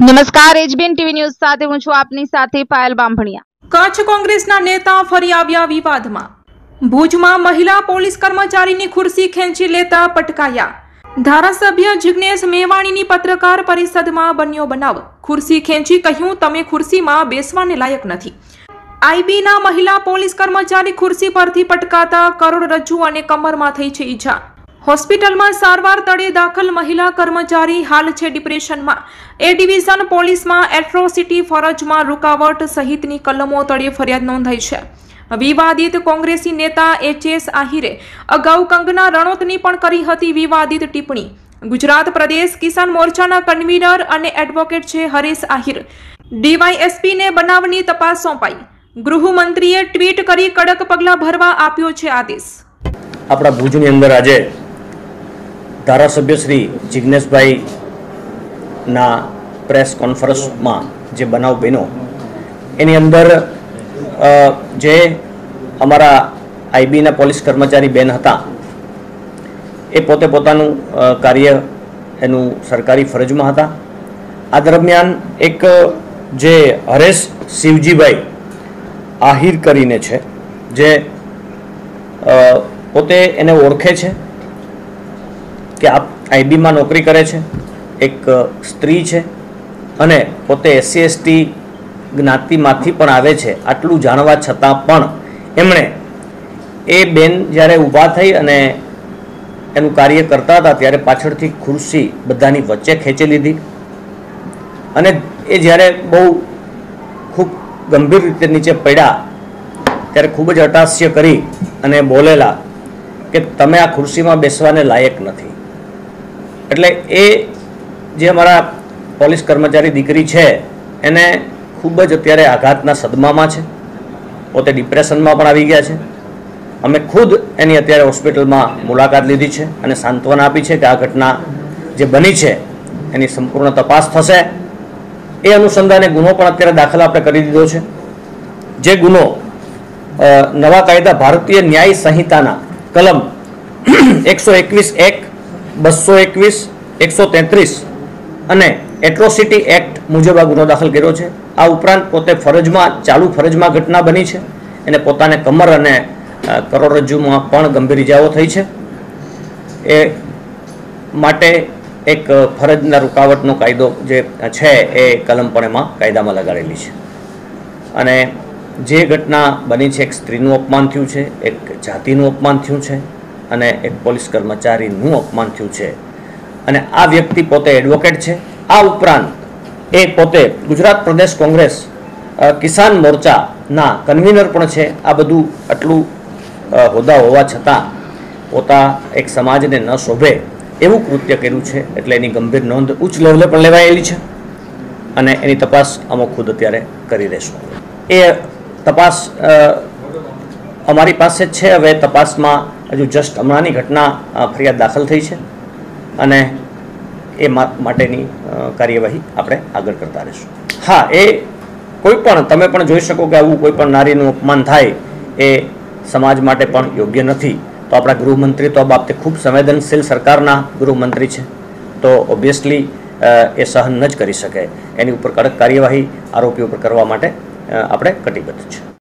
નમસ્કાર, HBN TV news સાથે હું છું આપની સાથે પાયલ બામભણિયા। કચ્છ કોંગ્રેસના નેતા ફરી આવ્યા વિવાદમાં। ભુજમાં મહિલા પોલીસ કર્મચારીની ખુરશી ખેંચી લેતા પટકાયા। ધારાસભ્ય જિગ્નેશ મેવાણીની પત્રકાર પરિષદમાં બન્યો બનાવ। ખુરશી ખેંચી કહ્યું, તમે ખુરશીમાં બેસવાને લાયક નથી। આઈબીના મહિલા પોલીસ કર્મચારી ખુરશી પરથી પટકાતા કરોડરજ્જુ અને કમરમાં થઈ છે ઈજા। હોસ્પિટલમાં સારવાર તળે દાખલ મહિલા કર્મચારી હાલ છે ડિપ્રેશનમાં। એ ડિવિઝન પોલીસમાં એટ્રોસિટી, ફરજમાં રૂકાવટ સહિતની કલમો તળે ફરિયાદ નોંધાઈ છે। વિવાદિત કોંગ્રેસી નેતા એચ.એસ. આહિરે અગાઉ કંગના રણૌતની પણ કરી હતી વિવાદિત ટિપ્પણી। ગુજરાત પ્રદેશ કિસાન મોરચાના કન્વીનર અને એડવોકેટ છે હરેશ આહિર। ડીવાયએસપીને બનાવની તપાસ સોંપાઈ। ગૃહમંત્રીએ ટ્વીટ કરી કડક પગલાં ભરવા આપ્યો છે આદેશ। આપણા ભુજની અંદર આજે ધારાસભ્ય શ્રી જિગ્નેશભાઈ ના પ્રેસ કોન્ફરન્સમાં જે બનાવ બન્યો એની અંદર જે અમારા આઈબીના પોલીસ કર્મચારી બેન હતા એ પોતે પોતાનું કાર્ય એનું સરકારી ફરજમાં હતા। આ દરમિયાન એક જે હરેશ શિવજીભાઈ આહિર કરીને છે, જે પોતે એને ઓળખે છે કે આપ આઈબીમાં નોકરી કરે છે, એક સ્ત્રી છે અને પોતે એસસી એસટી જ્ઞાતિમાંથી પણ આવે છે। આટલું જાણવા છતાં પણ એમણે એ બેન જ્યારે ઊભા થઈ અને એનું કાર્ય કરતા હતા ત્યારે પાછળથી ખુરશી બધાની વચ્ચે ખેંચી લીધી અને એ જ્યારે બહુ ખૂબ ગંભીર રીતે નીચે પડ્યા ત્યારે ખૂબ જ અટ્ટહાસ્ય કરી અને બોલેલા કે તમે આ ખુરશીમાં બેસવાને લાયક નથી। એટલે એ જે અમારા પોલીસ કર્મચારી દીકરી છે એને ખૂબ જ અત્યારે આઘાતના સદમામાં છે, પોતે ડિપ્રેશનમાં પણ આવી ગયા છે। અમે ખુદ એની અત્યારે હોસ્પિટલમાં મુલાકાત લીધી છે અને સાંત્વના આપી છે કે આ ઘટના જે બની છે એની સંપૂર્ણ તપાસ થશે। એ અનુસંધાને ગુનો પણ અત્યારે દાખલ આપણે કરી દીધો છે। જે ગુનો નવા કાયદા ભારતીય ન્યાય સંહિતાના કલમ 121(1), 221, 133 અને એટ્રોસિટી એક્ટ મુજબ આ ગુનો દાખલ કર્યો છે। આ ઉપરાંત પોતે ચાલુ ફરજમાં ઘટના બની છે, એને પોતાને કમર અને કરોડરજ્જુમાં પણ ગંભીર ઇજાઓ થઈ છે। એ માટે એક ફરજના રૂકાવટનો કાયદો જે છે એ કલમ પણ એમાં કાયદામાં લગાડેલી છે અને જે ઘટના બની છે એક સ્ત્રીનું અપમાન થયું છે, એક જાતિનું અપમાન થયું છે અને એક પોલીસ કર્મચારીનું અપમાન થયું છે અને આ વ્યક્તિ પોતે એડવોકેટ છે। આ ઉપરાંત એ પોતે ગુજરાત પ્રદેશ કોંગ્રેસ કિસાન મોરચાના કન્વીનર પણ છે। આ બધું આટલું હોદ્દા હોવા છતાં પોતા એક સમાજને ન શોભે એવું કૃત્ય કર્યું છે, એટલે એની ગંભીર નોંધ ઉચ્ચ લેવલે પણ લેવાયેલી છે અને એની તપાસ અમે ખુદ અત્યારે કરી રહીશું। એ તપાસ અમારી પાસે જ છે। હવે તપાસમાં હજુ જસ્ટ હમણાંની ઘટના ફરિયાદ દાખલ થઈ છે અને એ માટેની કાર્યવાહી આપણે આગળ કરતા રહીશું। હા, એ કોઈ પણ તમે પણ જોઈ શકો કે આવું કોઈ પણ નારીનું અપમાન થાય એ સમાજ માટે પણ યોગ્ય નથી। તો આપણા ગૃહમંત્રી તો આ બાબતે ખૂબ સંવેદનશીલ સરકારના ગૃહમંત્રી છે, તો ઓબ્વિયસલી એ સહન ન જ કરી શકે। એની ઉપર કડક કાર્યવાહી આરોપીઓ પર કરવા માટે આપણે કટિબદ્ધ છે।